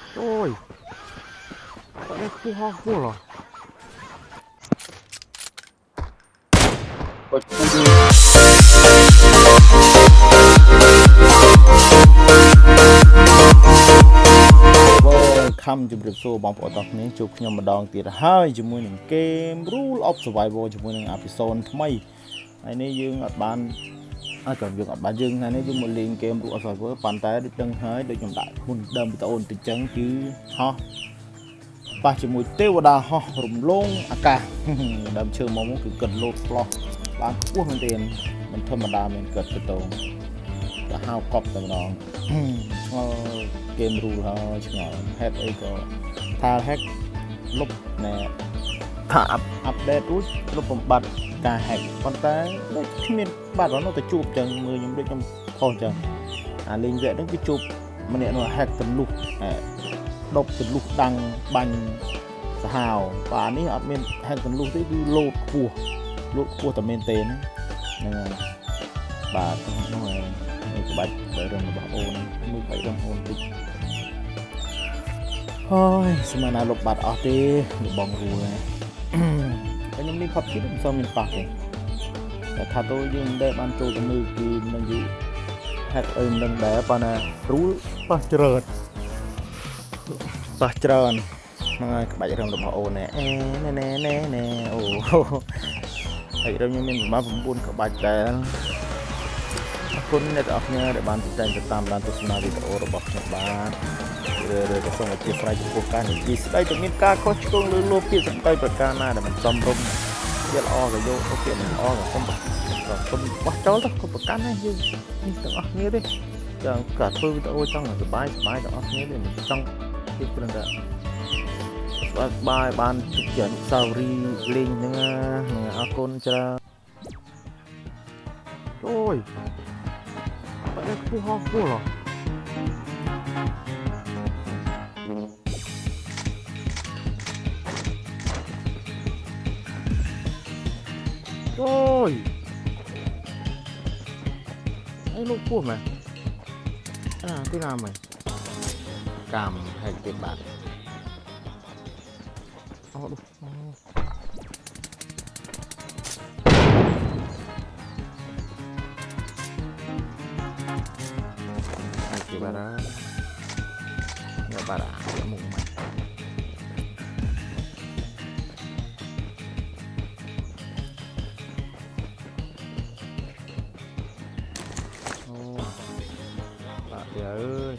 Ôi, đây khu ho khu rồi. Khăm chụp được số bóng phổ tập này chụp nhầm một đòn tiệt hai chụp môi những game rule of survival chụp môi những episode thay này này dương ở bàn còn dương ở bàn dương này này dương một liền game rule of survival bàn tay được đăng hơi được nhầm đại hôn đâm bị ổn từ trắng chứ ho ba chụp môi tiêu đà ho rụng lông cả đâm chơi mong muốn cứ cần lột lo bán quốc hơn tiền mình thơm mà đà mình cật cái tổ là hao cọp tầm đó game rule thôi chứ ngồi hết ấy có tha hết lúc nè thả update rút lúcผมบัตรการแฮกคอนแทคได้ที่มีบัตรnóจะจูบจังมือยังได้จำพอจังลิงเวทต้องไปจูบมันเนี่ยnóแฮกเป็นลูกดบเป็นลูกดังบันสหาวป่านี้อัดเมนแฮกเป็นลูกที่โลดกัวแต่เมนเตนนั่นบาทน้อยนี่ก็บัตรไปเรื่องระบบโอนมือไปเรื่องโอนติดโอ้ยสมัยนั้นลบบัตรออกตีหรือบองรูเลยก็ยังมีพับคิดซ้อมมีปากเองแต่ถ้าตัวยังได้บ้านโจกับมือกีมันอยู่แฮกดังแบบปานะรู้ปะเจริญปะเจริญมาไงกับใบเรื่องระบบโอนเนี่ยแน่โอ้ไอเรายังมีมาผมบุญกับใบแต่คุณเนี่ยจะออกเนี่ยได้บ้านติดใจจะตามร้านตุสนาวิดโอระบบในบ้านเลยก็ส่งมาเจียบไรจุกการดีสได้จะมีการโคชกงหรือโลกีสได้ประการหน้าแต่มันจำลงเยอะอ้อกับโยโอเคมันอ้อกับคนวัดเจ้าแล้วคนประกันให้ยืนนี่ต้องออกนี้ดิอย่างกระทืบตัวจังสบายต้องออกนี้ดิมันจังที่เป็นแบบบายบานทุกอย่างซารีลิงเนี่ยอาคนจะโอ้ยไปได้คู่ห้องคู่หรอโอ้ยไอ้ลูกพูดไหมที่นามไหมกามให้เก็บบาทเอาดูให้เก็บบาทนะเก็บบาทจะมุ่งไหมเอ้ย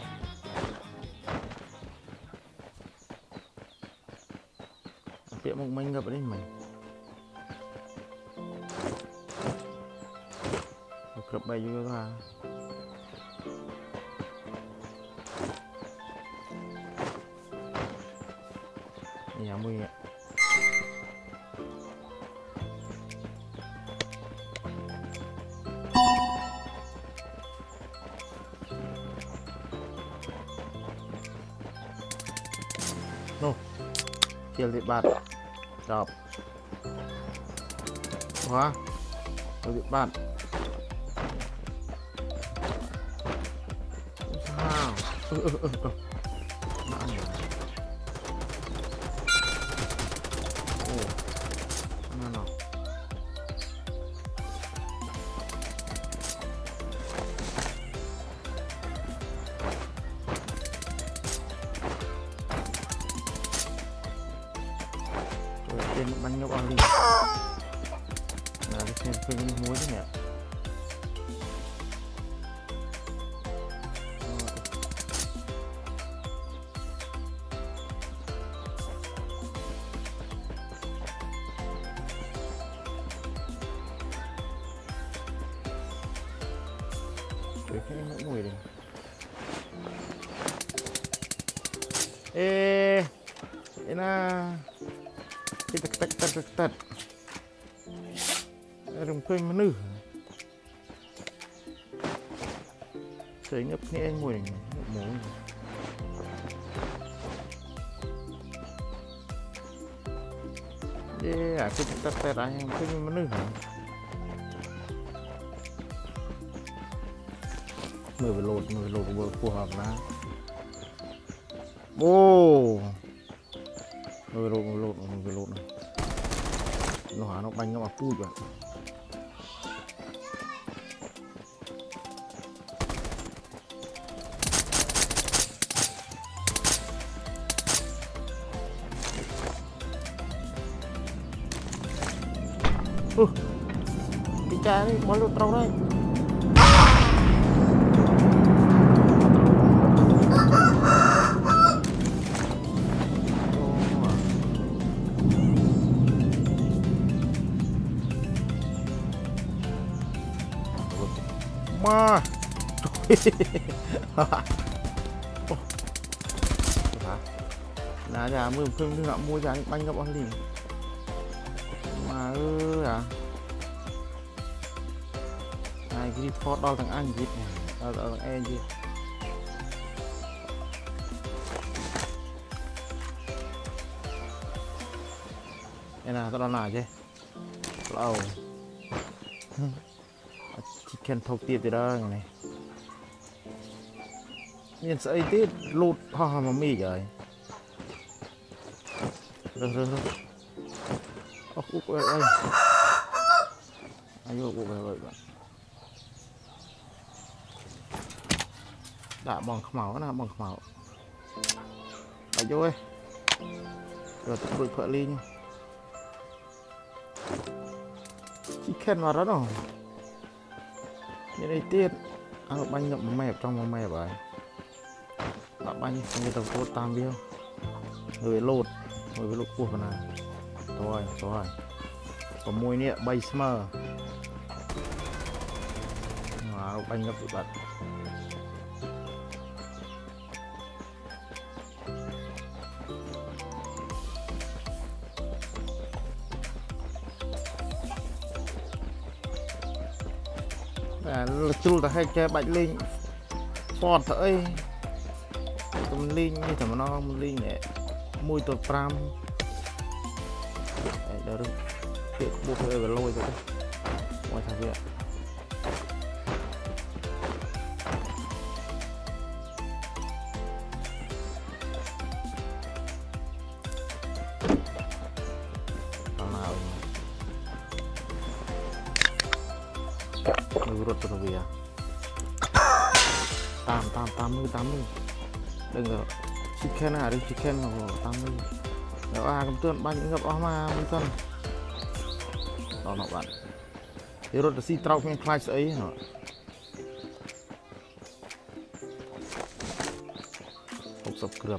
เปียกมึงกับอันนี้ไหมกลับไปอยู่ก็ว่านี่ยังมือเกี่ยวติดบัตรจบหัวเกี่ยวติดบัตรว้าวบ้านโอ้นั่นหรอเป็นมันยกเอาดินะเป็นมุ้ยเนี่ยเดี๋ยวแค่มุ้ยเลยเอ๊ะน่าตัดรำเพิ่งมันนึกใส่เงียบนี่เองมวยหมูเย้คือตัดอะไรเพิ่งมันนึกมือไปโหลดเบอร์พวกนะ ô rồi lột nó hả nó banh nó mà pui vậy cái cha đấy bó lột trâu đây mà là nhà mưa phim nữa mua giá bánh gặp ăn liền mà à này cái phốt đo thằng anh gì này thằng em gì đây là tao đo nào chứ lâu chicken thâu tiệp từ đó này miền sợi tiết lụt hoa mà mì rồi rồi úc ơi ai vô úc rồi đã bằng màu nó bằng màu ở vô ơi rồi tụi tôi khởi ly nha chicken vào đó rồi như đây tiết ăn bánh ngậm mẹp trong mẹp vậy bạn bánh như tàu cốt tam biêu người lột của phần này rồi có mùi nè bay smơ bánh ngậm bị bật chul ta hay chơi bạch linh phọt thôi tụi linh như thế mà nó linh này mùi tột pram đỡ được việc buộc về lôi rồi ngoài thằng kia rút từ về tám mươi đừng rồi chicken à đi chicken là 80 rồi cầm tuần bao nhiêu gặp mà mình tuần đó nó bạn thì rút si trâu miếng khai ấy nó hộp sập cướp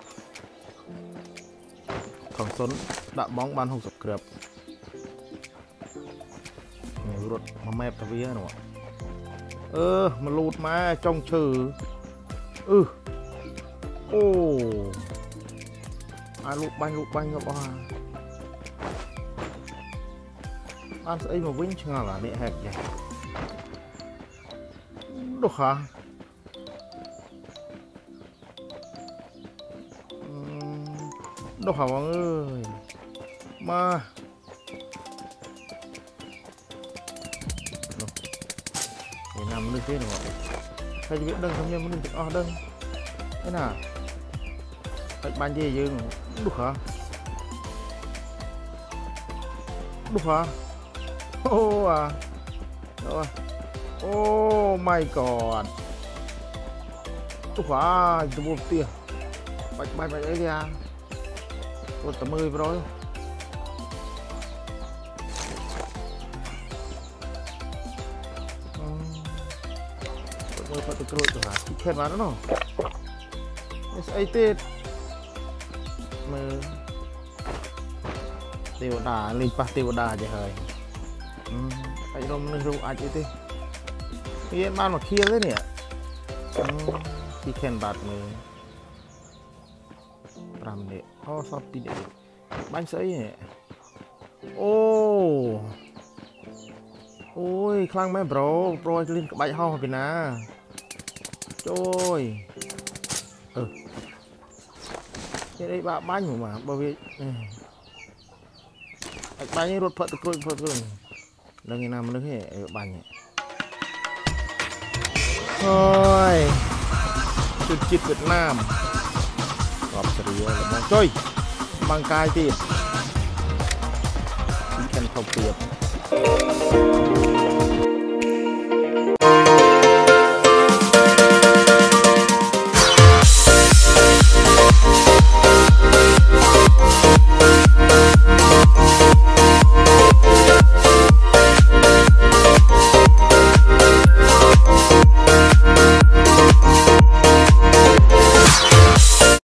còn xuân đã bóng ban hộp sập cướp rút mà mẹp cái vía nữa mà lụt mà trong trừ ai lụt banh gặp ăn ấy mà vĩnh chưa là nệ hẹp vậy được hả được hả mọi người mà nằm lên trên rồi thầy biết đơn không nhân mình được đơn thế nào thầy ban gì dương được hả rồi my god được hả tôi buộc tiền bạch ấy kìa tôi tầm 10 rồi phải tự rồi hả chicken vào đó nó ấy tết mà tiêu đà lên pa tiêu đà vậy hơi cái rôm nó rụng ai chứ cái ban mà kia thế nè chicken bát mà ram nè sao pin nè bánh sấy nè ôi khang mấy bro lên cái bánh ho bên na trôi cái đây bạn bánh mà bởi vì bánh ấy rốt phật rồi lần ngày nào mà nước hệ bánh thôi chụp chít Việt Nam gặp sự là mong chơi bằng cai tiền chỉ cần không tiệp